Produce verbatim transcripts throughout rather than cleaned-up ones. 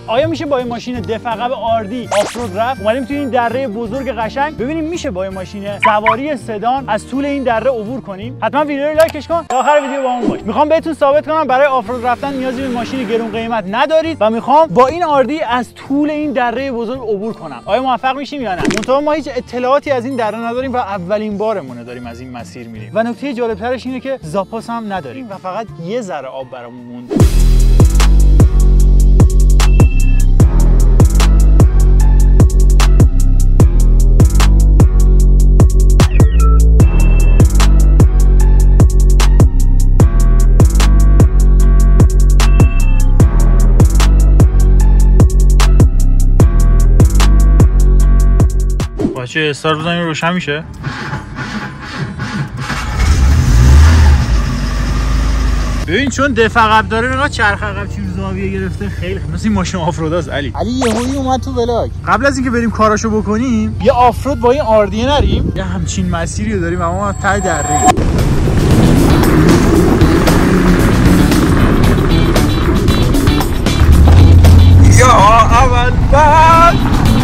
آیا میشه با این ماشین دفعقب آردی آفرود رفت؟ اومدیم توی این دره بزرگ قشنگ ببینیم میشه با این ماشین سواری سدان از طول این دره عبور کنیم. حتما ویدیو رو لایکش کن تا آخر ویدیو با اون باش. میخوام بهتون ثابت کنم برای آفرود رفتن نیازی به ماشین گرون قیمت ندارید و میخوام با این آردی از طول این دره بزرگ عبور کنم. آیا موفق میشیم یا نه؟ منتها ما هیچ اطلاعاتی از این دره نداریم و اولین بارمونه داریم از این مسیر میریم و نکته جالبترش اینه که زاپاس هم نداریم و فقط یه ذره آب برامون مونده. باشه استارت بزنیم روشن میشه. ببین چون دفع عقب داره نگاه چرخ عقب چی زاویه گرفته خیلی مثل این ماشین آفروداست. علی علی یهویی اومد تو ولاگ. قبل از اینکه بریم کاراشو بکنیم یه آفرود با این آردیه نریم. یه همچین مسیری رو داریم اما ته دره. یا اول بعد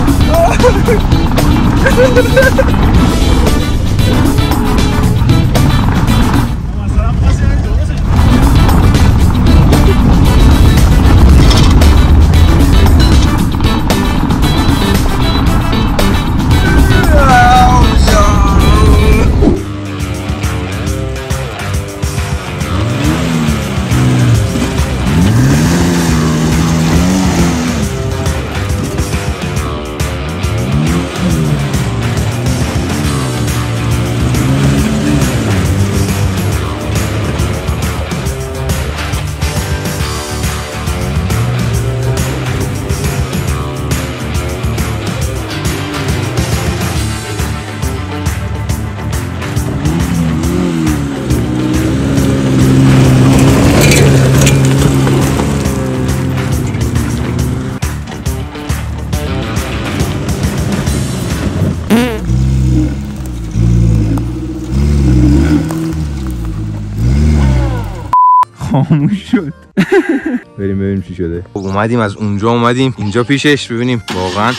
خاموش شد. بریم ببینیم چی شده. اومدیم از اونجا اومدیم اینجا پیشش ببینیم واقعا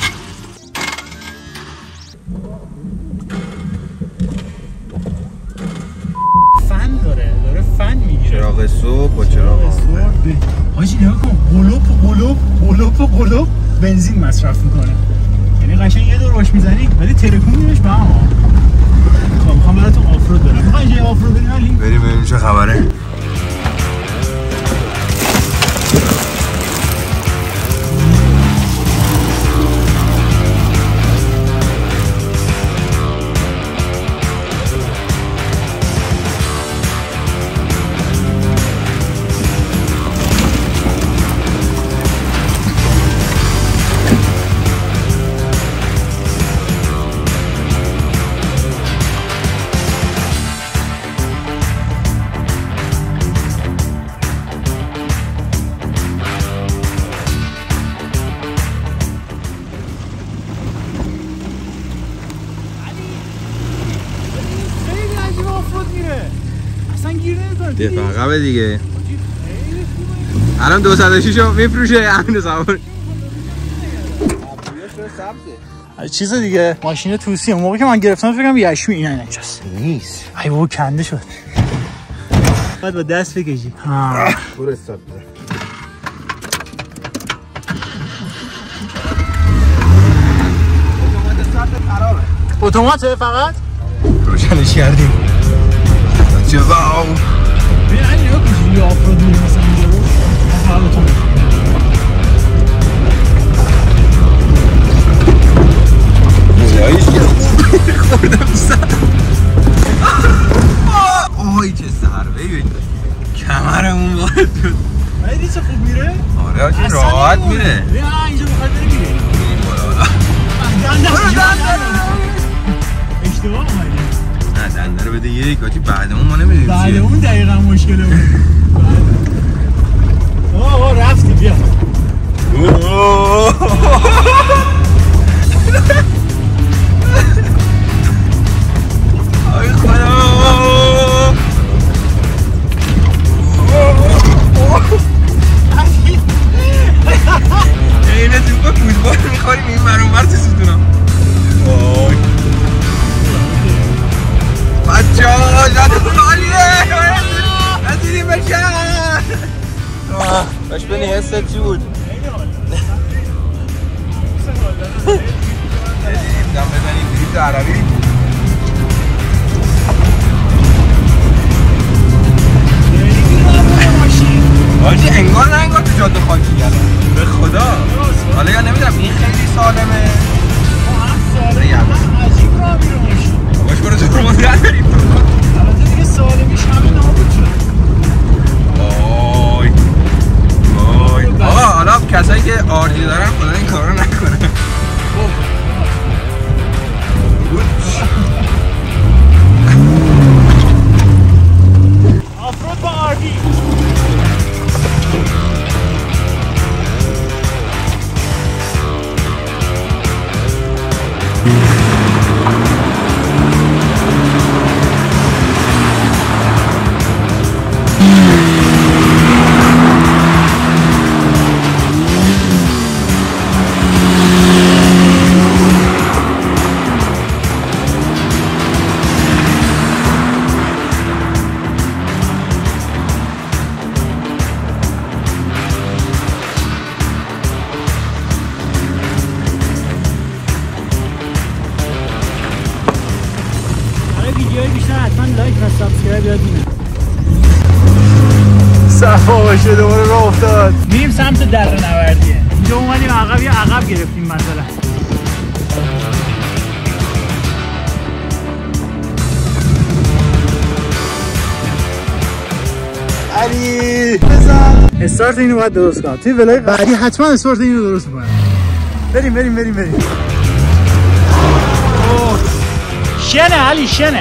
فن داره داره فن میگیره. چراغ صبح با چراغ صبح. حاجی نگاه کن قلوب قلوب قلوب قلوب بنزین مصرف میکنه. یعنی قشنگ یه دور باش میزنی ولی ترکونیش به هم. خب میخوام براتون آفرود برم. میخوای اینجا آفرود بریم علی؟ بریم ببینیم چه خبره. دفع عقبه دیگه. الان دو صد و شش رو میفروشه همین سوار. چیز دیگه ماشین توسی اون موقع که من گرفتم فکر کنم یشمی اینا اینجاست. نیست. ای بابا کنده شد. بعد با دست بکشی. ها. برو استارت بده. اتومات استارت خرابه. اتوماته فقط؟ روشنش کردیم. چه واو. ببین علی نگاه کن یه آفرود میره مثلا اینجا رو. فقط اتومات. مویایش که خوردم سر. اوی چه ضربه‌ای بگید. کمرمون وارد شد. دیدی چه خوب میره؟ آره آجی راحت میره. بیا اینجا بخواد بری میره. بریم بالا بالا. اشتباه اومدی. نه دنده رو بده یک آجی بعدمون ما نمیدونیم چیه. بعدمون دقیقا مشکله بود. آقا رفتی بیا. آی خدا. میخوریم این برون بر تو ستونا. وای بچه ها جاده خالیه نزیدیم بشن. باش بینی حست چی بود؟ دم بزنیم دریفت عربی. آجی انگار نه انگار تو جاده خاکی گلم به خدا. حالا یا نمیدونم این خیلی سالمه هم سالمه هم عجیب را میرونش باش برو تو رو نداریم البته دیگه سالمیش همه نابود شد. وای وای آقا حالا کسایی که آردی دارن خدا این کار رو نکنه. آفرود با آردی ویدیوهای بیشتر حتما لایک و سابسکرایب یادتونه. صفا باشه دوباره راه افتاد. میریم سمت دره نوردیه. اینجا اومدیم عقب یه عقب گرفتیم مثلا. علی بزن استارت اینو باید درست کنم. توی ولای بعدی حتما استارت اینو درست کنم. بریم بریم بریم بریم. شنه علی شنه.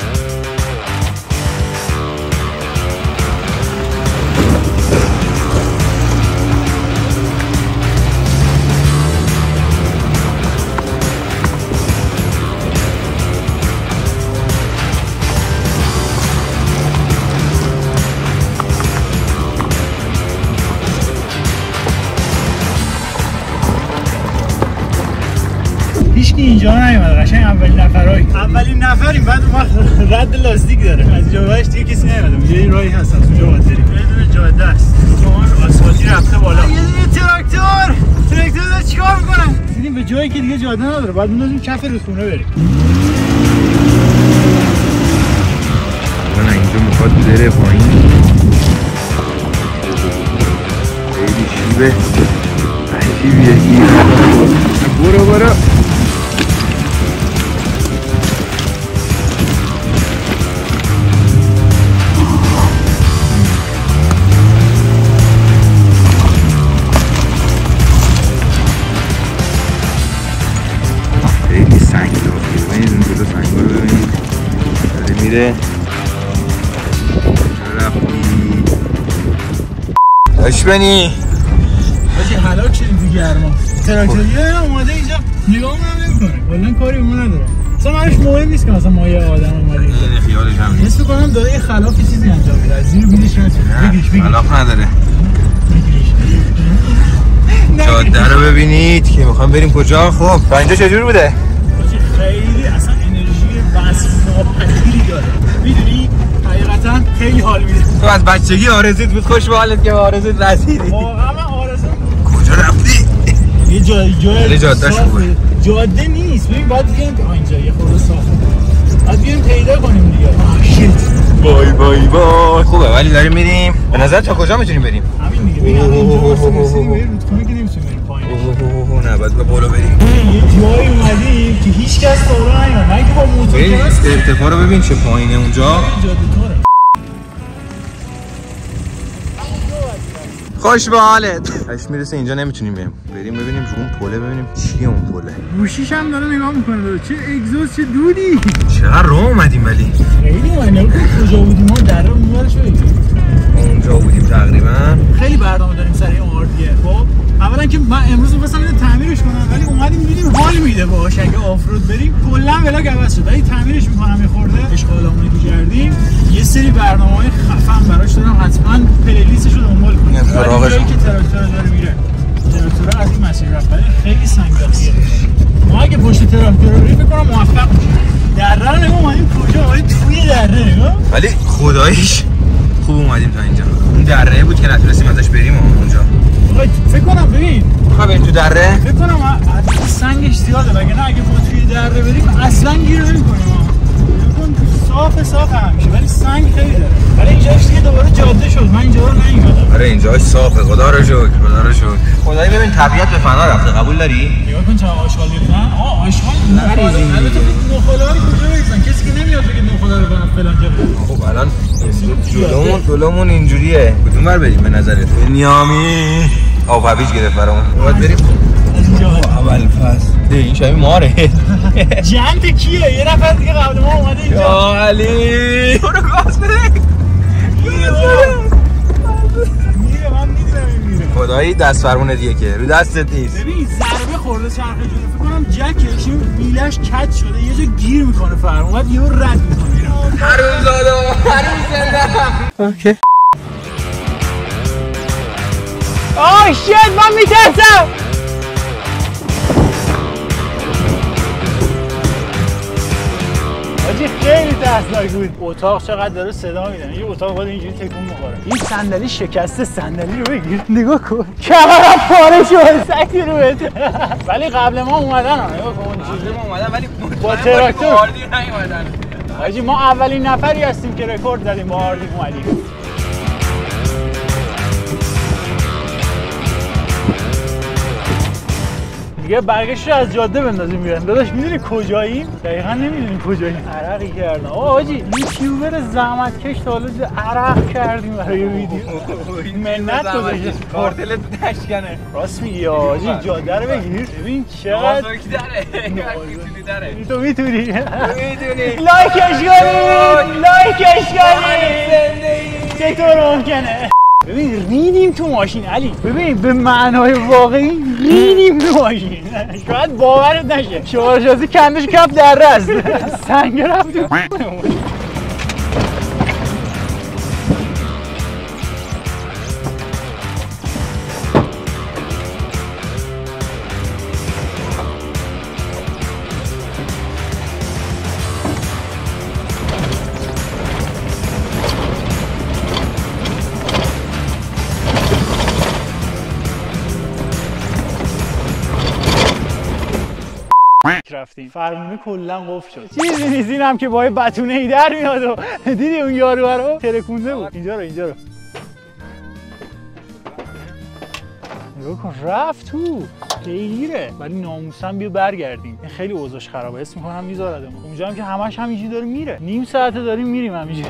هیچکی اینجا نیومد. قشنگ اولین نفرای اولین نفریم. بعد ما رد لاستیک داره از اینجا بهش دیگه کسی نیومده. اونجا یه راهی هست از اونجا باید بریم. یه دونه جاده است چون آسفالتی رفته بالا. یه دونه تراکتور تراکتور داره چیکار میکنه؟ دیدیم به جایی که دیگه جاده نداره بعد بندازیم کف رودخونه بریم. نه اینجا میخواد بره پایین. خیلی شیبه عجیبیه این. برو برو خیلی سنگ داره. ببینید اون جلو سنگ رو ببینید داره میره. رفتی داشت بینی باشه حلاک شدیم تو گرما. تراکتوریه اومده اینجا نگاه هم نمیکنه. کلا کاری اون نداره. اصلا منش مهم نیست که مثلا ما یه آدم اومده اینجا. این خیالش هم نیست. حس می‌کنم داره یه خلافی چیزی انجام میده. از زیر بیلش رد شد. بگیرش بگیرش. خلاف نداره. بگیرش. جاده رو ببینید که میخوام بریم کجا. خب تا اینجا چجور بوده؟ خیلی اصلا انرژی وصف ناپذیری داره. میدونی حقیقتا خیلی حال میده. تو از بچگی آرزوت بود خوش به حالت که آرزوت رسیدی. واقعا من آرزو کجا رفتی؟ یه جای جای جاده شو جاده نیست. ببین بعد دیگه اینجا یه خورده صافه. بعد بیایم پیدا کنیم دیگه. آه شیت. وای وای وای. خوبه ولی داریم میریم. به نظر تا کجا میتونیم بریم؟ همین دیگه. ببین الان اینجا واسه رسیدیم به رودخونه که نمیتونیم بریم پایین. اوه نه بعد به بالا بریم. یه جایی اومدیم که هیچ کس تو راه نیومد. من که با موتور هست. ارتفاع رو ببین چه پایینه اونجا. جاده توره. خوش به حالت. اش میرسه اینجا نمیتونیم بریم. بریم ببینیم رو اون پله ببینیم چیه اون پله. گوشیش هم داره نگاه میکنه. چه اگزوز چه دودی. چقدر راه اومدیم ولی. خیلی معنی کجا بودیم ما در رو اونورش بریم. اونجا بودیم تقریبا. خیلی برنامه داریم سر این آردیه. خب اولا که من امروز می‌خواستم اینو تعمیرش کنم ولی اومدیم دیدیم حال میده باهاش. اگه آفرود بریم کلا ولاگ عوض شد. ولی تعمیرش می‌کنم یه خورده. اشغالامونی که کردیم یه سری برنامه‌های خفن براش دارم. حتما پلیلیستش رو دنبال کنید. سراغش جایی که تراکتور داره میره. تراکتور از این مسیر رفت ولی خیلی سنگلاس. دره رو نگاه اومدیم کجا؟ اومدیم توی دره نگاه. ولی خداییش خوب اومدیم تا اینجا. اون دره بود که نتونستیم ازش بریم اونجا. فکر کنم ببین میخوای بریم تو دره؟ فکر کنم سنگش زیاده وگرنه اگه ما توی دره بریم اصلا گیر نمی‌کنیم. صاف صاف همیشه ولی سنگ خیلی داره. ولی اینجاش دیگه دوباره جاده شد. من اینجا رو نیومدم. آره اینجاش صافه. خدا رو شکر. خدا رو شکر. خدایی ببین طبیعت به فنا رفته. قبول داری؟ نگاه کن چه آشغال ریختن. آ آشغال نریزیم. البته نخلا رو کجا بریزن؟ کسی که نمیاد بگه نخلا رو برام فلان جا. خب الان جلومون جلومون اینجوریه. کدوم ور بریم به نظرت؟ نیامی آب هویج گرفت برامون. باید بریم اول فصل. این شبیه ماره. جنت کیه؟ یه نفر دیگه قبل ما اومده اینجا. یا علی برو گاز بده. میره من میدونم این میره. خدایی دست فرمونه دیگه که رو دستت نیست. ببین ضربه خورده چرخه جلو. فکر کنم جکش این میلش کج شده. یه جا گیر میکنه فرمون. بعد یهو رد میکنه. هرون زاده هرون زاده. اوکی. آه شیت من میترسم. خیلی ترسناک بود. اتاق چقدر داره صدا میده. یه اتاق باید اینجوری تکون بخوره. این صندلی شکسته. صندلی رو بگیر. نگاه کن. کمرم پاره شد. سکتی رو بده. ولی قبل ما اومدن ها. نگاه کن. قبل ما اومدن ولی با تراکتور آردی نیومدن. حاجی ما اولین نفری هستیم که رکورد زدیم با آردی اومدیم. دیگه برگشت رو از جاده بندازیم بیرون. داداش میدونی کجاییم؟ دقیقا نمیدونیم کجاییم. عرقی کردن. آه حاجی یوتیوبر زحمتکش تا حالا عرق کردیم برای ویدیو. منت گذاشته. کارتل تشکنه. راست میگی حاجی جاده رو بگیر. ببین چقدر نازک داره. میتونی داره. تو میتونی. میتونی. لایکش کنید. لایکش کنید. چطور ممکنه؟ ببین ریدیم تو ماشین علی. ببین به معنای واقعی ریدیم تو ماشین. شاید باورت نشه. شوارشازی کندش کف دره است. سنگ رفت تو رفتیم. فرمونه کلا قفل شد. چیزی نیست اینم که با بتونه ای در میاد و دیدی اون یارو رو ترکونده بود. اینجا رو اینجا رو نگاه کن رفت تو. خیلیره. ولی ناموسن بیا برگردیم. این خیلی اوضاعش خرابه. اسم میکنم میذاردم. اونجا هم که همش همینجوری داره میره. نیم ساعته داریم میریم همینجوری.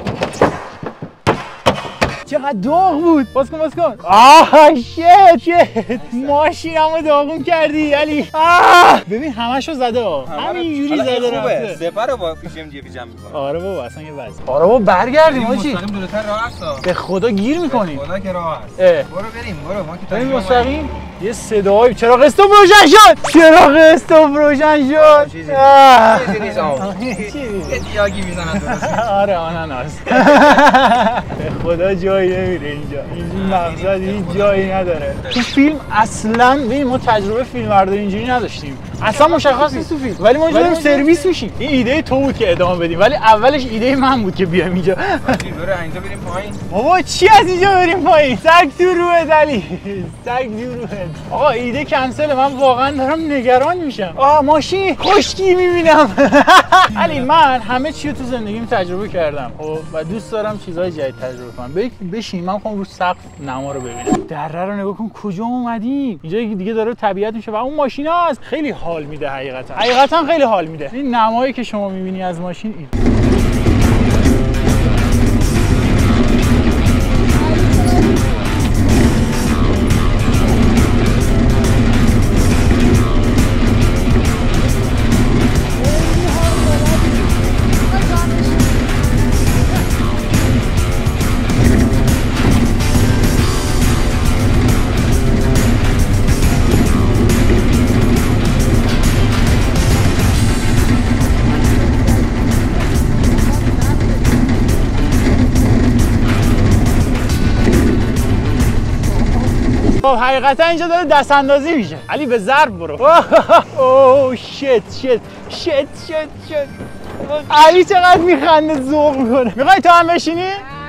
چقدر داغ بود. باز کن باز کن. آه شت شت ماشینمو داغون کردی علی. آه ببین همشو زده ها. همینجوری زده رفته. سپر رو با پیشم جی پیشم میکنه. آره بابا اصلا یه وضع. آره بابا برگردیم حاجی. مستقیم جلوتر راه هست. به خدا گیر میکنیم. خدا که راه هست. برو بریم برو ما که بریم مستقیم. یه صدای چراغ استوپ روشن شد. چراغ استوپ روشن شد. چیزی نیست آقا. یاگی میزنن درست. آره آناناس. به خدا جایی نمیره اینجا. این مقصد هیچ جایی نداره. تو فیلم اصلا ببین ما تجربه فیلمبرداری اینجوری نداشتیم. اصلا مشخص نیست تو فیلم. ولی ما اینجا سرویس میشیم. این ایده تو بود که ادامه بدیم ولی اولش ایده من بود که بیام اینجا. برو اینجا بریم پایین. بابا چی از اینجا بریم پایین؟ سگ تو روحت علی. سگ تو روحت. آقا ایده کنسل. من واقعا دارم نگران میشم. آه ماشین خشکی میبینم. علی من همه چی رو تو زندگیم تجربه کردم. خب و دوست دارم چیزهای جدید تجربه کنم. بشین من میخوام رو سقف نما رو ببینم. دره رو نگاه کن کجا اومدیم. اینجا دیگه داره طبیعت میشه و اون ماشین هست. خیلی حال میده حقیقتا. حقیقتا خیلی حال میده. این نمایی که شما میبینی از ماشین این. خب حقیقتا اینجا داره دست اندازی میشه. علی به ضرب برو. اوه شت شت شت شت شت علی چقدر میخنده ذوق میکنه. میخوای تو هم بشینی؟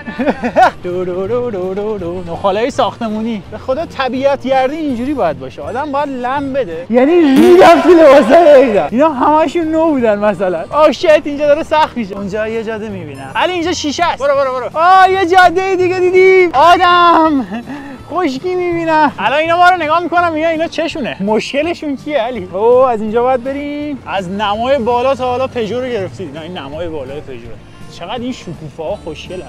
دو دو دو دو دو دو نخاله ساختمونی. به خدا طبیعت گردی اینجوری باید باشه. آدم باید لم بده. یعنی ریدم تو لباسای اینا. اینا همشون نو بودن مثلا. آه شت اینجا داره سخت میشه. اونجا یه جاده میبینم. علی اینجا شیشه است. برو برو برو. آه یه جاده دیگه دیدیم. آدم خشکی میبینم. الان اینا ما رو نگاه میکنم میگن اینا چشونه؟ مشکلشون کیه علی؟ اوه از اینجا باید بریم. از نمای بالا تا حالا پژو رو گرفتید. نه این نمای بالای پژو. چقدر این شکوفه ها خوشگلن.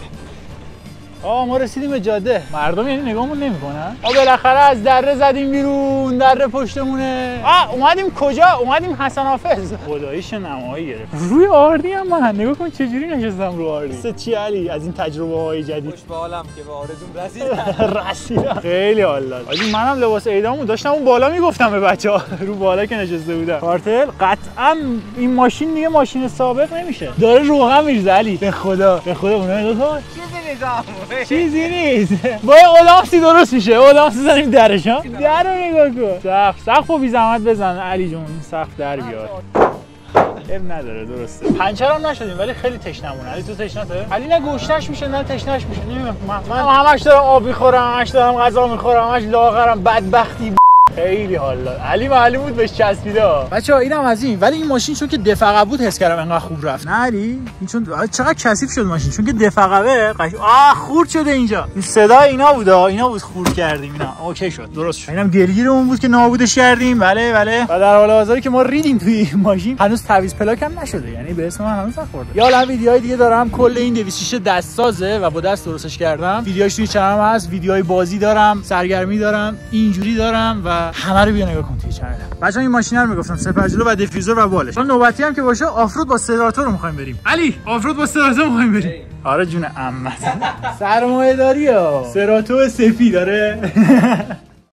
آه ما رسیدیم به جاده. مردم یعنی نگاهمون نمیکنن. آ بالاخره از دره زدیم بیرون. دره پشتمونه. آ اومدیم کجا؟ اومدیم حسن حافظ. خداییش نمایی گرفت. روی آردی هم من نگاه کن چجوری نشستم رو آردی. سه چی علی از این تجربه های جدید. خوش به حالم که به آرزوم رسیدم. رسیدم. خیلی حال داد. آجی منم لباس عیدامو داشتم اون بالا میگفتم به بچه‌ها رو بالا که نشسته بودم. کارتل قطعا این ماشین دیگه ماشین سابق نمیشه. داره روغن میریزه علی. به خدا. به خدا اونها دو تا چیزی نظام. چیزی نیست. با اولامسی درست میشه. اولامسی زنیم درش ها. در رو نگاه کن. سقف سقف رو بی زحمت بزن علی جون. سقف در بیار. اب نداره درسته. پنچر هم نشدیم ولی خیلی تشنمونه. علی تو تشنته؟ علی نه گوشتش میشه نه تشنش میشه. نمیدونم من همش دارم آب میخورم، همش دارم غذا میخورم، همش لاغرم بدبختی. خیلی حال داد. علی معلوم بود بهش چسبیده. بچه‌ها اینم از این. ولی این ماشین چون که دفع عقب بود حس کردم انقدر خوب رفت. نه علی این چون چقدر کثیف شد ماشین چون که دفع عقبه قش آ خورد شده اینجا. این صدا اینا بود اینا بود خورد کردیم اینا. اوکی شد درست شد. اینم گلگیرمون بود که نابودش کردیم. بله بله. و در حال حاضر که ما ریدیم توی این ماشین هنوز تعویض پلاک هم نشده. یعنی به اسم من هنوز نخورده. یا الان ویدیوهای دیگه دارم کل این دویست و شش دست سازه و با دست درستش کردم. ویدیوهاش توی چنلم هست. ویدیوهای بازی دارم، سرگرمی دارم، اینجوری دارم و همه رو بیا نگاه کن توی چنل. بچه‌ها این ماشینا رو میگفتم سپرجلو و دیفیوزر و بالش. الان نوبتی هم که باشه آفرود با سراتور رو می‌خوایم بریم. علی آفرود با سراتور می‌خوایم بریم. آره جون عمت. سرمایه‌داری ها. سراتور سفید داره.